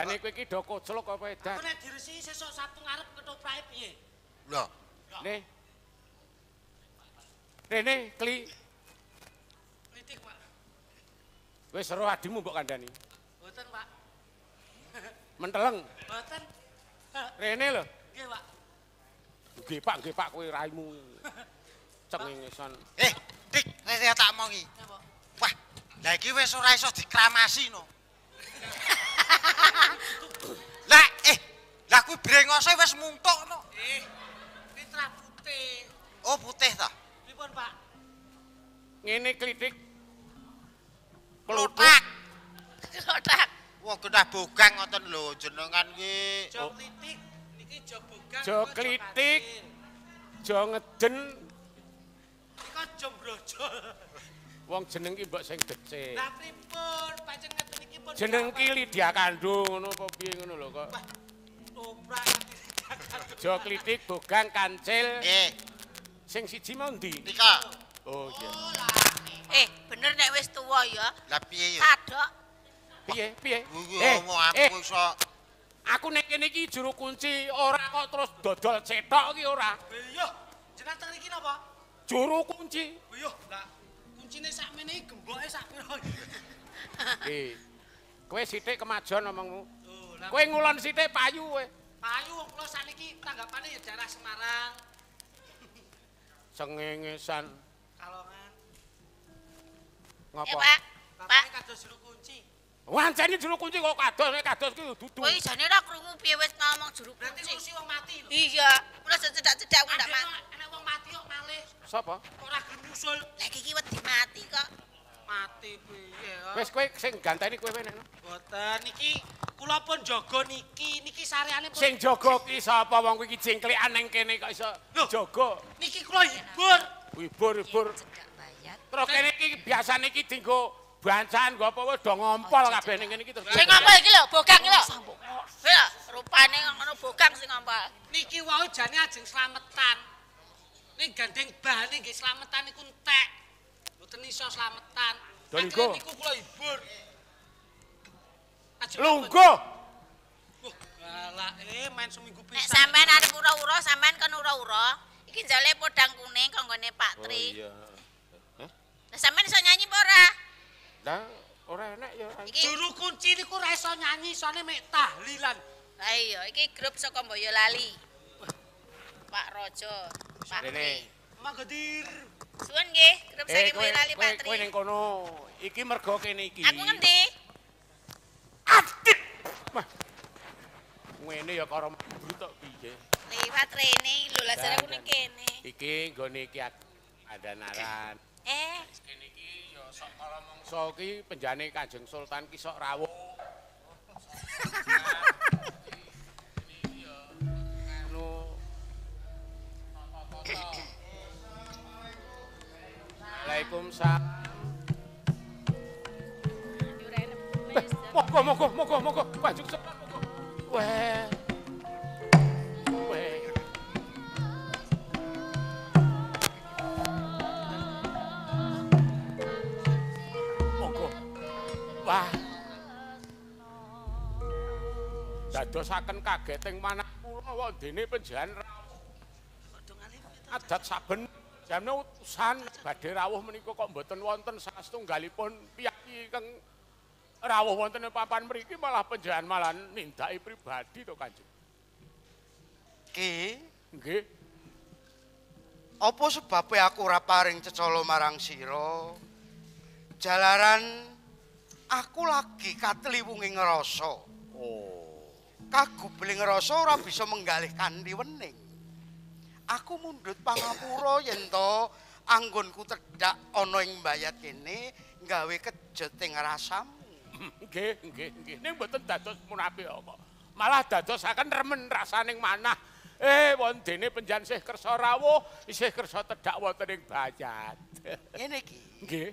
Jane kowe iki do koclok apa edan? Aku nek diresi sesuk Sabtu ngarep ketoprake piye? Lho, Nih. Rene kli Kritik, Pak. wis ero adimu mbok kandhani. Mboten, Pak. Menteleng. Mboten. Rene lho. Nggih, Pak. Nggih Pak kowe raimu. Cengengesan. Dik, nek tak omongi. Napa? Wah, lah iki wis ora iso dikramasi no. Lah kuwi brengose wis muntuk no. Mitra putih. Oh, putih ta? Pripun, Pak? Ngene klitik. Klothak. Klothak. Wah, genah bogang ngoten lho jenengan ki. Jo klitik. Niki jo bogang. Jo klitik. Jo ngeden. Nika jo brojol. Wong jeneng ki mbok sing becik. Lah pripun? Pancen ngeten iki pun. Jeneng ki Lydia Kandung ngono apa piye ngono lho kok. Toprak. Jo klitik bogang kancil. Nggih, Sing siji mau ndi? nika. Oh iya. Bener nek wis tuwa ya. Lah piye yo? Kadok. Piye? Ngomong aku iso. Aku nek kene iki juru kunci ora kok terus dodol cetok iki ora. Yo, jenengan teng iki napa? Juru kunci. Yo, lah kuncine sakmene iki gemboke sak pira? Kowe sithik kemajon omongmu. Oh, lah Kowe ngulon sithik payu kowe. payu wong kula saniki tanggapane ya daerah Semarang. Cengengesan. Kalongan. Ngopo? Ya, Pak. Pak, Bapake kados juru kunci. Wancane juru kunci kok kados ki dudu. kowe jane ora krungu piye wis ngomong juru Berarti kunci. ngurusi wong mati lho. Iya, ora cedak-cedak aku ndak mati. Ana wong mati kok malih. Sapa? Ora gelem nyusul. Lah iki wedi mati kok. Mati piye? Wis kowe sing ganteni kowe meneh. Boten niki kula pun jaga niki sareane pun. Sing jaga ki sapa wong kuwi iki jengklekan ning kene kok iso Loh. jaga. Niki kula hibur. Hibur. Cedak bayar. Terus kene iki biasane iki dienggo bancan nggo apa wae do ngompol kabeh ning kene iki terus. Sing ngompol iki lho, bogang iki lho. Lho, rupane ngono bogang sing ngompol. Niki wau jane ajeng slametan. Ning gandeng bali nggih slametan niku entek. Mboten iso slametan. Lho, niku. Niku kula hibur. Ajeng Lungguh. Alah, main seminggu Nek pisan. sampean arep ura-ura, sampean kan ura-ura. Iki jale podang kuning kanggone Pak Tri. iya. Lah sampean iso nyanyi apa ora? Lah ora enak ya. Iki Juru kunci niku ora iso nyanyi, soalnya mek tahlilan. Lah iya, iki grup saka Boyolali. Pak Rojo, Pak Rene. Tri. Magadir. Suwun nggih, grup saking Boyolali Pak kowe Tri. ning kono. Iki mergo kene iki. Aku ngendi? Adit. Wah. Ngene ya karo mbru tok piye. Liwat rene lho, lah jare aku ning kene. Iki nggone iki adanaran. Kene iki ya sok kala mangsa iki penjane Kanjeng Sultan ki sok rawuh. Iki ya anu Waalaikumsalam. Moga. Panjuk sepat moga. Weh. Moga. Wah. Dadosaken kageting manah kula wondene penjahan adat saben jamne utusan badhe rawuh menika kok mboten wonten satunggalipun piyaki kang rawuh wonten ing papan mriki malah penjahan malah nindaki pribadi to Kanjeng. Ki, Nggih. apa sebabe aku ora paring cecala marang sira? Jalaran aku lagi katliwunging rasa. Oh. Kagubeling rasa ora bisa menggalih kanthi wening. Aku mundhut pangapura yen to anggonku tedhak ana ing mbayat kene gawe kejet ing rasamu. Nggih. Ning mboten dados munapi apa. Malah dadosaken remen rasaning manah. Wondene penjan sih kersa rawuh, isih kersa tedhak wonten ing bayat. Ngene iki. Nggih.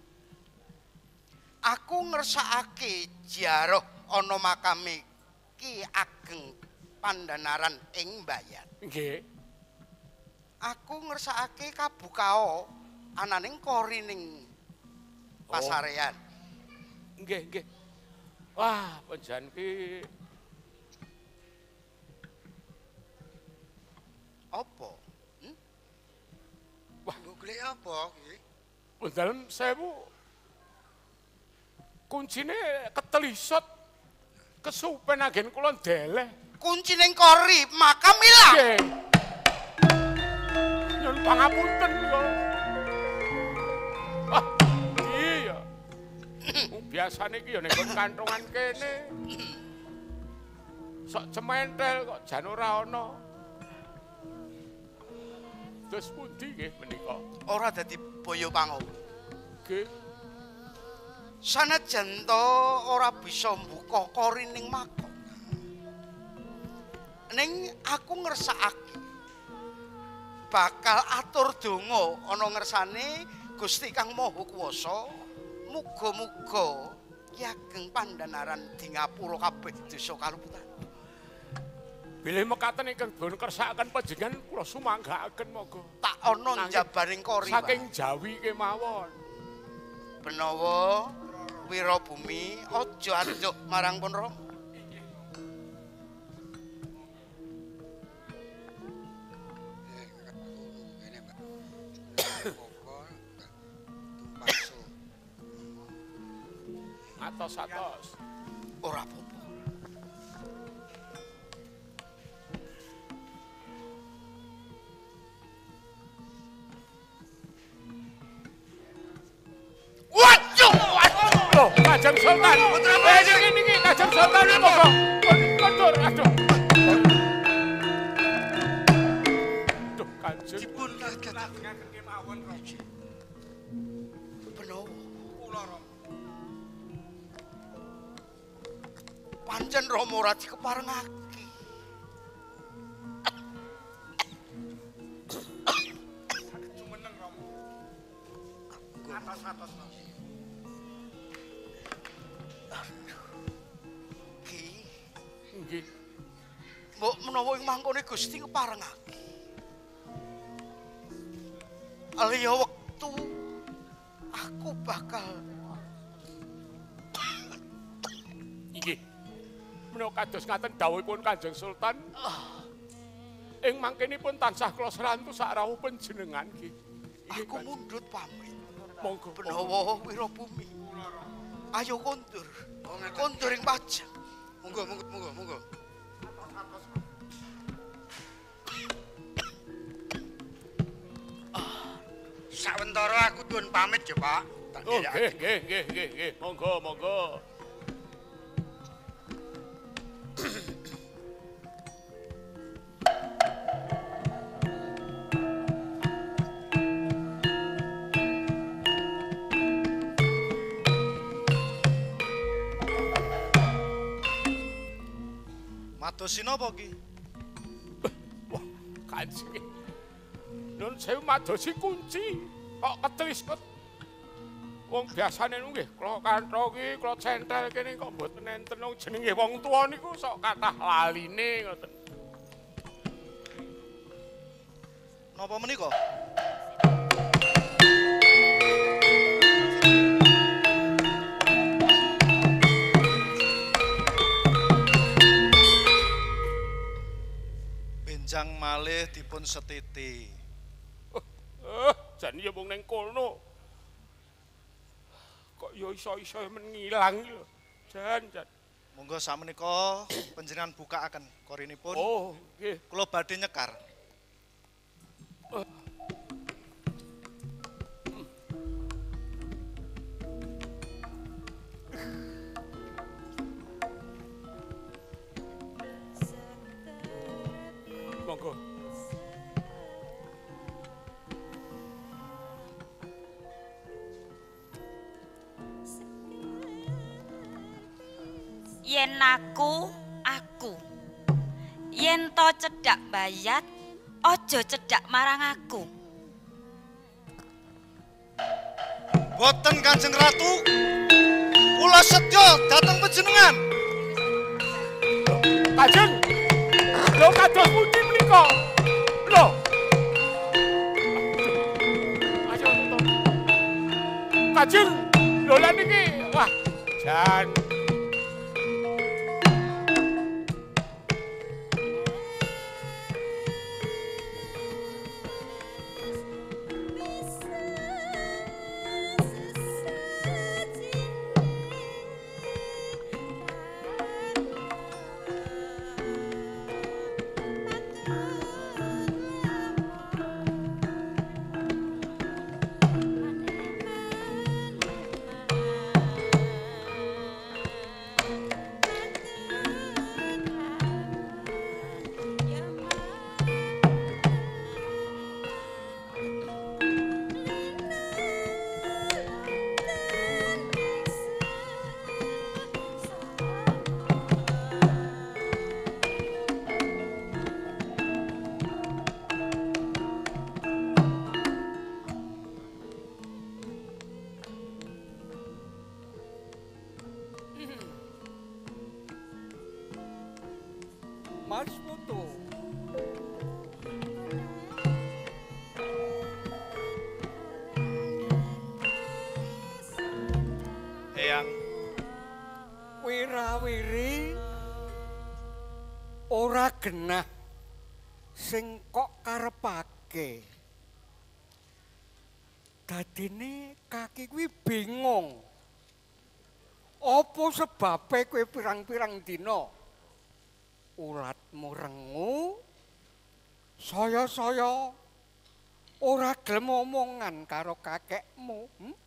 Aku ngersakake jiaroh ana makame Ki Ageng Pandanaran ing mbayat. Nggih. Aku ngersakake kabukao ananing korining pasarean. Nggih. Wah, panjenengan ki Apa? Wah, golek apa iki? Punten sewu. Kuncine ketelisot kesupen agen kula ndeleh. Kunci ning kori, makam ilang. Nggih. Nyun pangapunten kula. Ah, iya. Biasane iki ya ning kantongan kene. Sok cementel kok jan ora ana. Terus pundi nggih menika? Ora dadi boyo pangawa. Nggih. Sanajan to ora bisa mbuka kori ning makam. Ning aku ngersakake bakal atur donga ana ngersane Gusti Kang Maha Kuwasa. Muga-muga Ki Ageng Pandhanaran di ngapura kabeh dosa kaluputan. Bilih mekaten ingkang dipun kersakaken panjenengan kula sumanggaaken monggo. Tak ana njabaring kori. Saking Jawi kemawon. Benawa Wirabumi aja anduk marang pun Rama. Atos-atos. Ora apa-apa. Waduh, Loh, Kanjeng Sultan. Niki Kanjeng Sultan monggo. Kondur, aduh. Duh, Kanjeng. Dipun Lajengaken kemawon Raja. Benawa. Kula Rama. Pancen Rama ora dikeparengake. Jumeneng Rama. Atos-atos Rama. Ki, Nggih. mbok menawa ing mangkone Gusti keparengake. Aliya wektu aku bakal Nggih. Menawa kados ngaten dawuhipun Kanjeng Sultan. Ing mangkenipun tansah kula serantu sak rawuh panjenengan nggih. Nggih, aku Kanjeng. mundhut pamit. Monggo. Benawa Wirabumi. Ayo kondur. Kondur ing pajak. monggo. Sawentara aku nuwun pamit ya, Pak. Tak Oh, ndelokake. nggih. Monggo. Madosi napa ki? Wah, Kanjeng. Nun sewu madosi kunci. Kok ketelisot. Wong biasane nggih kula kantha ki kula centel kene kok mboten enten wong jenenge wong tuwa niku sok kathah laline ngoten. Napa menika? Benjang malih dipun setiti. Jan ya wong ning kono. Kok ya iso-iso men ngilang lho. Jan. Monggo samenika panjenengan bukaaken korinipun. Oh, nggih. Kula badhe nyekar. Monggo. Yen aku. Yen to cedhak bayat, aja cedhak marang aku. Boten Kanjeng Ratu. Kula setya dhateng panjenengan. Kanjeng. Lho kados pundi menika? Lho. Ayo to. Kanjeng, lho lan niki. Wah, jan Mas Putu. Eyang, Wirawiri ora genah sing kok karepake. Dadine kaki kuwi bingung. Apa sebabe kowe pirang-pirang dina ulatmu rengu saya-saya ora gelem omongan karo kakekmu?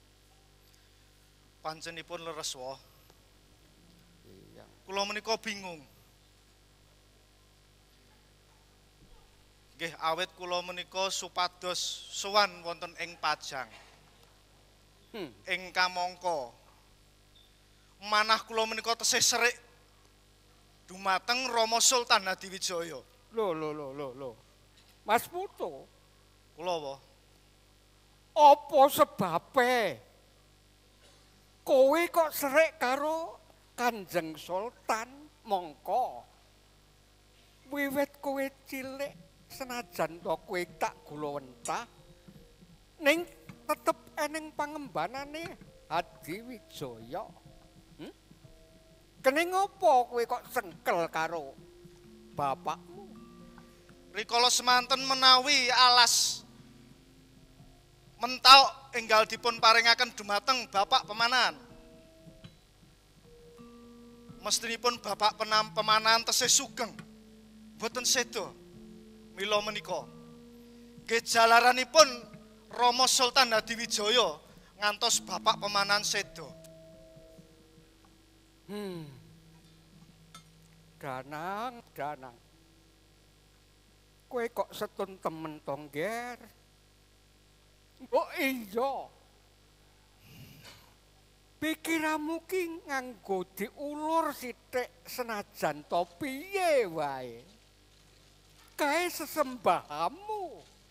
panjenipun leres woh. Iya. Kula menika bingung. Nggih awit kula menika supados sowan wonten ing Pajang. Ing kamangka manah kula menika tesih serik dumateng Rama Sultan Hadiwijaya. Lho. Mas Putu, Kula woh. apa sebabe kowe kok serik karo Kanjeng Sultan? Mongko wiwit kowe cilik senajan to kowe tak gulawentah ning tetep eneng pangembanane Hadiwijaya. Kene ngopo kowe kok sengkel karo bapakmu? Rikala semanten menawi alas mental enggal dipun paringaken dumateng Bapak Pemanahan. Mestinipun Bapak Pemanahan tesih sugeng, boten sedo mila menika. Nggih jalaranipun Rama Sultan Hadiwijaya ngantos Bapak Pemanahan sedo. Danang. Kowe kok setun temen tongger? Oh iya. Pikiranmu ki nganggo diulur sithik senajan to piye wae. Kae sesembahamu.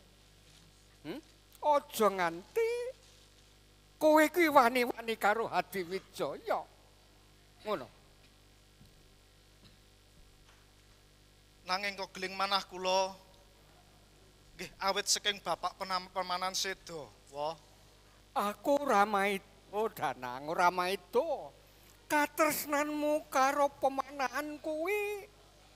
Aja nganti kowe kuwi wani-wani karo Hadiwijaya. Ngono. Nanging kok geling manah kula nggih awit saking Bapak Pemanahan sedo, woh. Aku ramaido Danang, ramaido. Katresnanmu karo Pemanahan kuwi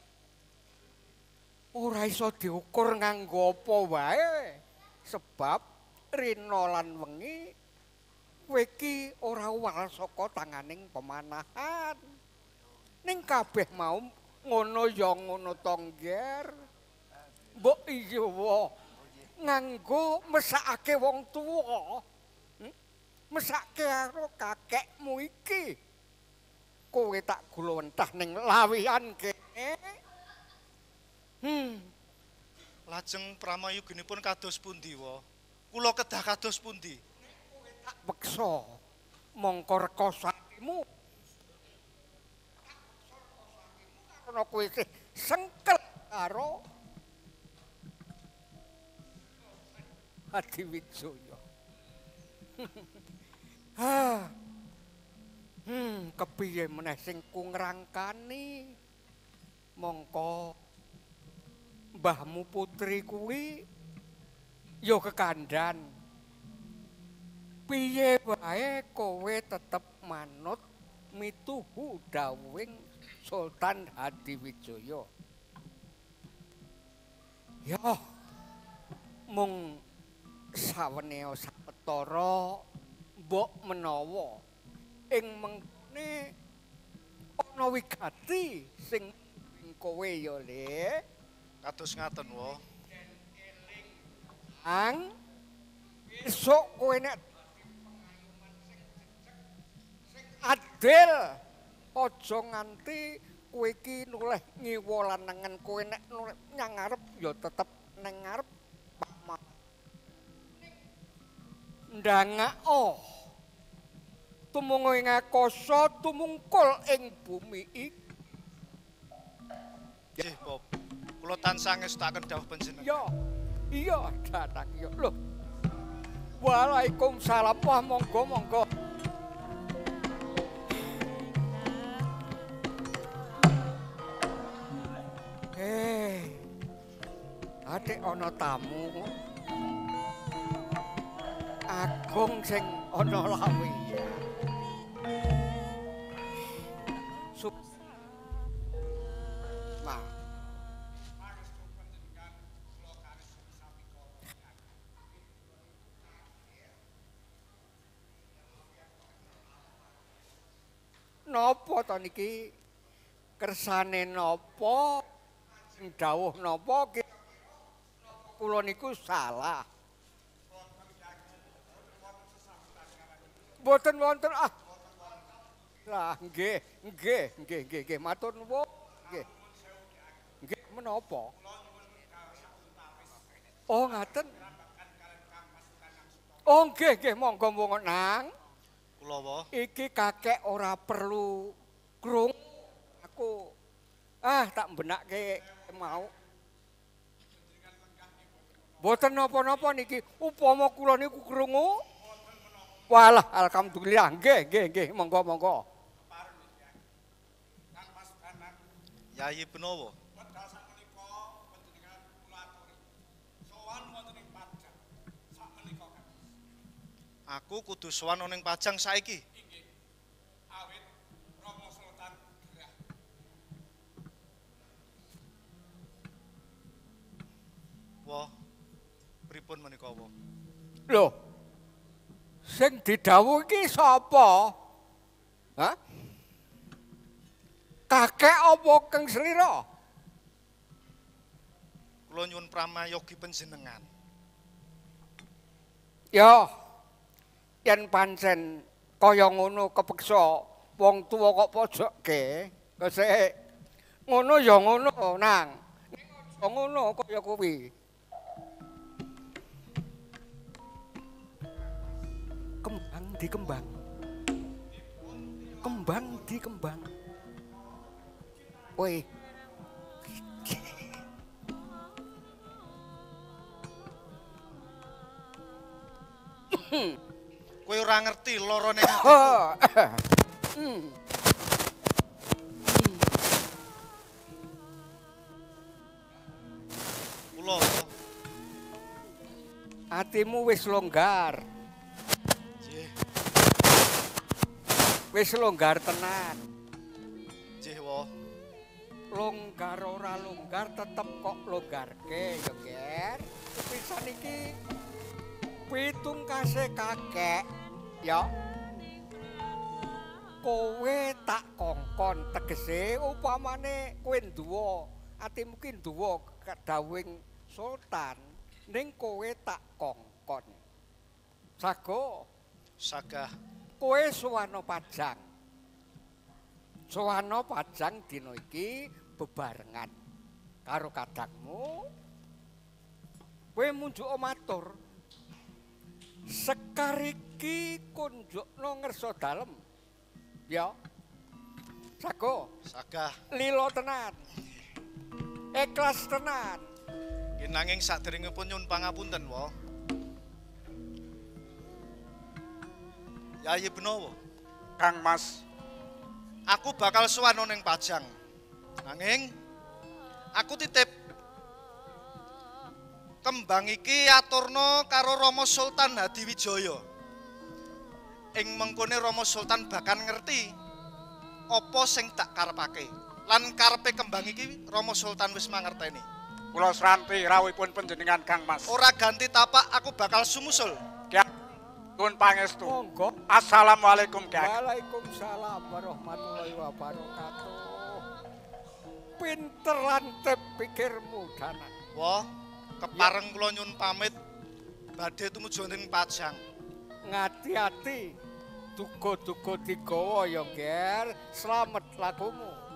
ora iso diukur nganggo apa wae. Sebab rina lan wengi kowe iki ora uwal saka tanganing Pemanahan. Ning kabeh mau ngono ya ngono tongger. Mbok iya wae. Nganggo mesakake wong tuwa. Mesake karo kakekmu iki. Kowe tak gulawentah ning lawihan kene. Lajeng pramayuginipun kados pundi wae? Kula kedah kados pundi? Tak peksa mongko rekosanimu. Karena kowe sengkel karo Hadiwijaya. Kepiye meneh sing ku ngrangkani? Mongko mbahmu putri kuwi ya kekandan. Piye wae kowe tetep manut mituhu dawuhing Sultan Hadiwijaya. Ya mung saweneo sapetara mbok menawa ing mengkene ana wigati sing kowe ya Le. Kados ngaten wae. Ang esuk kowe nek adil aja nganti kowe iki nuleh ngiwa lanangan. Kowe nek nuleh nyang ngarep ya tetep nang ngarep ndangak tumungko ing akasa tumungkul ing bumi iki. Nggih, Bob. Kula tansah ngestaken dawuh panjenengan. Iya, Danang ya. Loh. Waalaikumsalam. Wah, monggo. sithik ana tamu. Agung sing ana lawi. Nah. Napa to niki? Kersane napa? Sing dawuh napa kula niku salah. Mboten wonten ah. Lah nggih, matur nuwun. Nggih. Nggih menapa? Oh ngaten. Oh nggih, monggo nang. Kula wa. Iki kakek ora perlu krung. Aku tak mbenakke mau. Mboten napa-napa niki. Upama kula niku krungu. Walah alhamdulillah. Nggih, monggo. Yayi Benowo. Aku kudu sowan ning Pajang saiki. Awit Rama Sultan gerah. Wah, pripun menika wa? Lho. Sing didhawuh iki sapa? Hah? Kakek apa Kang Slira? Kula nyuwun pramayogi panjenengan. Ya. Yen pancen kaya ngono kepeksa wong tuwa kok pojokke, kesik ngono ya ngono nang. Ning aja ngono kaya kuwi. Kembang di kembang. Woi. Kowe ora ngerti lorone kula. Atimu wis longgar. Nggih. Wis longgar tenan. Nggih, wa. Longgar ora longgar tetep kok longgarke ya, Ger. Pisan iki pitungkase kakek ya. Kowe tak kongkon tegese upamane kowe nduwa atimu ki nduwa kadawing sultan ning kowe tak kongkon. Sago Sagah. kowe suwana Pajang. Suwana Pajang dina iki bebarengan karo kadangmu. Kowe munjuk matur. Sekar iki kunjukno ngersa dalem. Ya. Sago. Sagah. Lila tenan. Ikhlas tenan. Nggih nanging saderengipun nyuwun pangapunten, wa. Yayi Benowo. Kang Mas, Aku bakal sowan ning Pajang. Nanging aku titip kembang iki aturna karo Rama Sultan Hadiwijaya. Ing mengkone Rama Sultan bakal ngerti apa sing tak karepake. Lan karepe kembang iki Rama Sultan wis mangerteni. kula sranti rawuhipun panjenengan Kang Mas. Ora ganti tapak aku bakal sumusul. Kyai nuwun pangestu. Monggo. Assalamualaikum, Kyai. Waalaikumsalam warahmatullahi wabarakatuh. Pinter lan tep pikirmu Danan. Wah, kepareng kula nyuwun pamit badhe tumuju ing Pajang. Ngati-ati. Duga-duga digawa ya, Ger. Slamet lakumu.